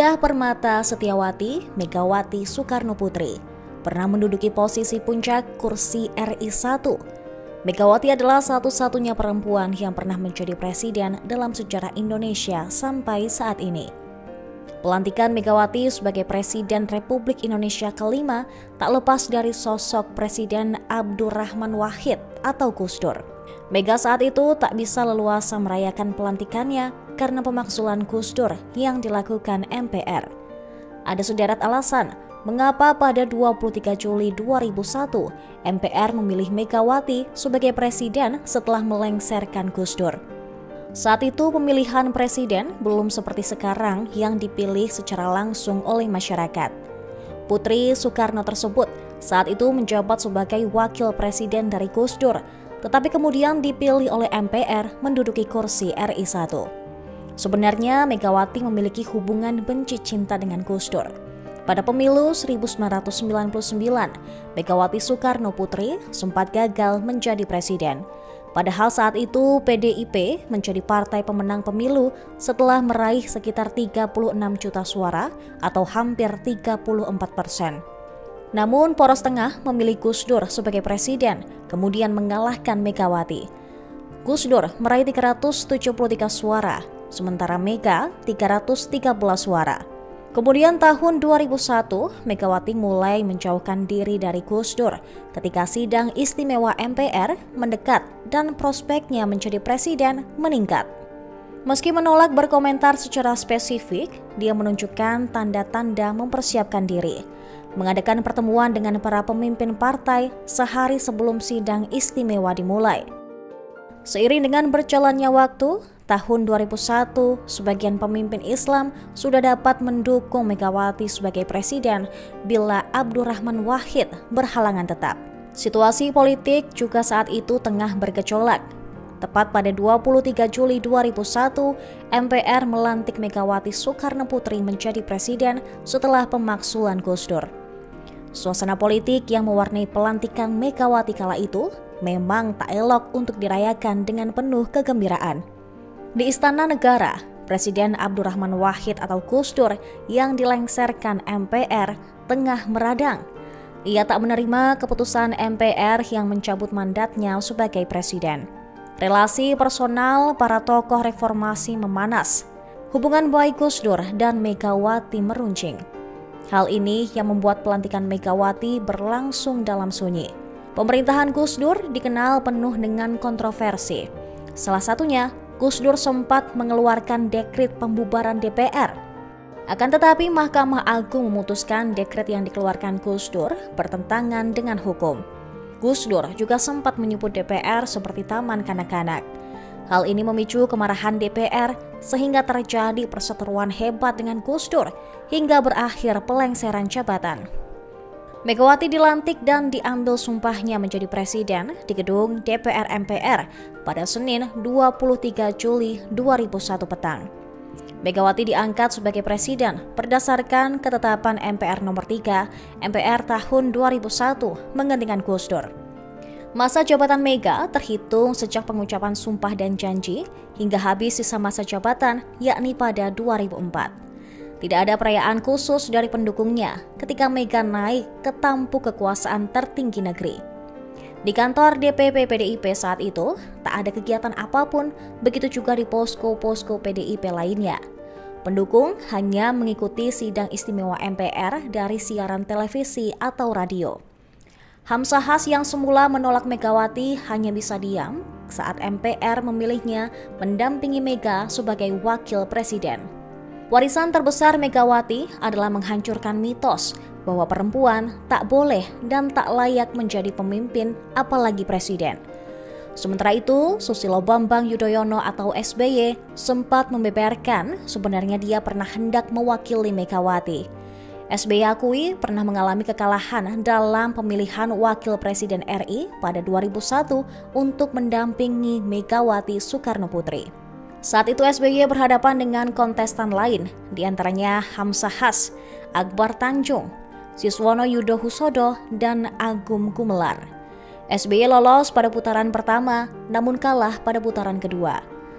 Diah Permata Setiawati, Megawati Soekarnoputri, pernah menduduki posisi puncak kursi RI 1. Megawati adalah satu-satunya perempuan yang pernah menjadi presiden dalam sejarah Indonesia sampai saat ini. Pelantikan Megawati sebagai Presiden Republik Indonesia kelima tak lepas dari sosok Presiden Abdurrahman Wahid atau Gus Dur. Mega saat itu tak bisa leluasa merayakan pelantikannya karena pemakzulan Gus Dur yang dilakukan MPR. Ada sederet alasan mengapa pada 23 Juli 2001 MPR memilih Megawati sebagai presiden setelah melengsarkan Gus Dur. Saat itu pemilihan presiden belum seperti sekarang yang dipilih secara langsung oleh masyarakat. Putri Soekarno tersebut saat itu menjabat sebagai wakil presiden dari Gus Dur, tetapi kemudian dipilih oleh MPR menduduki kursi RI 1. Sebenarnya Megawati memiliki hubungan benci cinta dengan Gus Dur. Pada pemilu 1999, Megawati Soekarnoputri sempat gagal menjadi presiden. Padahal saat itu PDIP menjadi partai pemenang pemilu setelah meraih sekitar 36 juta suara atau hampir 34%. Namun poros tengah memilih Gus Dur sebagai presiden, kemudian mengalahkan Megawati. Gus Dur meraih 373 suara, sementara Mega 313 suara. Kemudian tahun 2001, Megawati mulai menjauhkan diri dari Gus Dur ketika sidang istimewa MPR mendekat dan prospeknya menjadi presiden meningkat. Meski menolak berkomentar secara spesifik, dia menunjukkan tanda-tanda mempersiapkan diri, mengadakan pertemuan dengan para pemimpin partai sehari sebelum sidang istimewa dimulai. Seiring dengan berjalannya waktu, tahun 2001, sebagian pemimpin Islam sudah dapat mendukung Megawati sebagai presiden bila Abdurrahman Wahid berhalangan tetap. Situasi politik juga saat itu tengah bergejolak. Tepat pada 23 Juli 2001, MPR melantik Megawati Soekarnoputri menjadi presiden setelah pemakzulan Gus Dur. Suasana politik yang mewarnai pelantikan Megawati kala itu memang tak elok untuk dirayakan dengan penuh kegembiraan. Di Istana Negara, Presiden Abdurrahman Wahid atau Gus Dur yang dilengsarkan MPR tengah meradang. Ia tak menerima keputusan MPR yang mencabut mandatnya sebagai presiden. Relasi personal para tokoh reformasi memanas. Hubungan baik Gus Dur dan Megawati meruncing. Hal ini yang membuat pelantikan Megawati berlangsung dalam sunyi. Pemerintahan Gus Dur dikenal penuh dengan kontroversi. Salah satunya, Gus Dur sempat mengeluarkan dekret pembubaran DPR. Akan tetapi Mahkamah Agung memutuskan dekret yang dikeluarkan Gus Dur bertentangan dengan hukum. Gus Dur juga sempat menyebut DPR seperti taman kanak-kanak. Hal ini memicu kemarahan DPR sehingga terjadi perseteruan hebat dengan Gus Dur hingga berakhir pelengseran jabatan. Megawati dilantik dan diambil sumpahnya menjadi presiden di gedung DPR MPR pada Senin 23 Juli 2001 petang. Megawati diangkat sebagai presiden berdasarkan ketetapan MPR nomor 3 MPR tahun 2001 menggantikan Gus Dur. Masa jabatan Mega terhitung sejak pengucapan sumpah dan janji hingga habis sisa masa jabatan yakni pada 2004. Tidak ada perayaan khusus dari pendukungnya ketika Mega naik ke tampuk kekuasaan tertinggi negeri. Di kantor DPP PDIP saat itu, tak ada kegiatan apapun, begitu juga di posko-posko PDIP lainnya. Pendukung hanya mengikuti sidang istimewa MPR dari siaran televisi atau radio. Hamzahas yang semula menolak Megawati hanya bisa diam saat MPR memilihnya mendampingi Mega sebagai wakil presiden. Warisan terbesar Megawati adalah menghancurkan mitos bahwa perempuan tak boleh dan tak layak menjadi pemimpin apalagi presiden. Sementara itu, Susilo Bambang Yudhoyono atau SBY sempat membeberkan sebenarnya dia pernah hendak mewakili Megawati. SBY akui pernah mengalami kekalahan dalam pemilihan wakil presiden RI pada 2001 untuk mendampingi Megawati Soekarnoputri. Saat itu SBY berhadapan dengan kontestan lain, diantaranya Hamzahas, Akbar Tanjung, Siswono Yudhohusodo, dan Agung Gumelar. SBY lolos pada putaran pertama, namun kalah pada putaran kedua.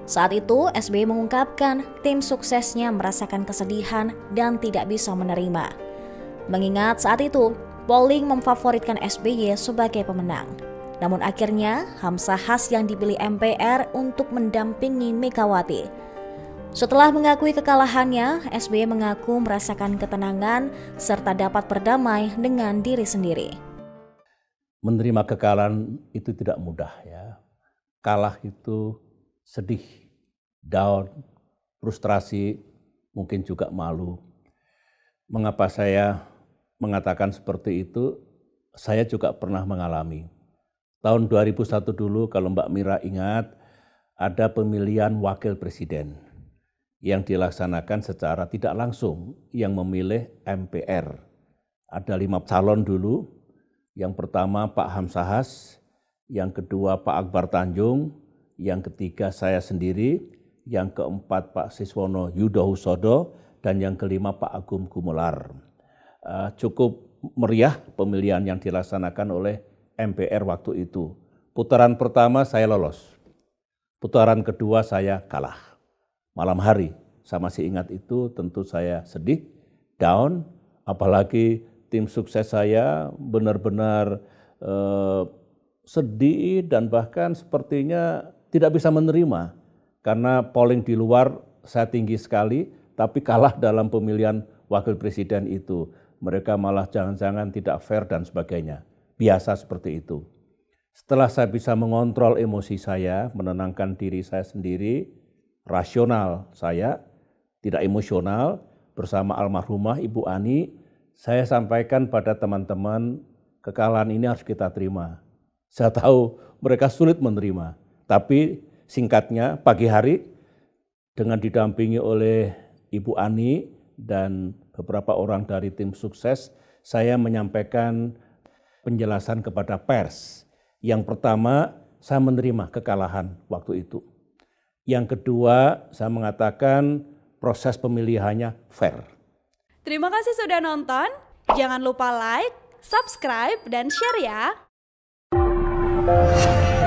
Saat itu, SBY mengungkapkan tim suksesnya merasakan kesedihan dan tidak bisa menerima. Mengingat saat itu, polling memfavoritkan SBY sebagai pemenang. Namun akhirnya, Hamzahas yang dipilih MPR untuk mendampingi Megawati. Setelah mengakui kekalahannya, SBY mengaku merasakan ketenangan serta dapat berdamai dengan diri sendiri. Menerima kekalahan itu tidak mudah ya. Kalah itu sedih, down, frustrasi, mungkin juga malu. Mengapa saya mengatakan seperti itu? Saya juga pernah mengalami. Tahun 2001 dulu kalau Mbak Mira ingat, ada pemilihan wakil presiden yang dilaksanakan secara tidak langsung, yang memilih MPR. Ada 5 calon dulu, yang pertama Pak Hamzahas, yang kedua Pak Akbar Tanjung, yang ketiga saya sendiri, yang keempat Pak Siswono Yudhohusodo, dan yang kelima Pak Agung Gumelar. Cukup meriah pemilihan yang dilaksanakan oleh MPR waktu itu. Putaran pertama saya lolos, putaran kedua saya kalah. Malam hari, saya masih ingat itu, tentu saya sedih, down, apalagi tim sukses saya benar-benar sedih dan bahkan sepertinya tidak bisa menerima karena polling di luar saya tinggi sekali tapi kalah dalam pemilihan wakil presiden itu. Mereka malah jangan-jangan tidak fair dan sebagainya. Biasa seperti itu. Setelah saya bisa mengontrol emosi saya, menenangkan diri saya sendiri, rasional saya, tidak emosional, bersama almarhumah Ibu Ani, saya sampaikan pada teman-teman, kekalahan ini harus kita terima. Saya tahu mereka sulit menerima. Tapi singkatnya pagi hari dengan didampingi oleh Ibu Ani dan beberapa orang dari tim sukses, saya menyampaikan penjelasan kepada pers. Yang pertama, saya menerima kekalahan waktu itu. Yang kedua, saya mengatakan proses pemilihannya fair. Terima kasih sudah nonton. Jangan lupa like, subscribe, dan share ya.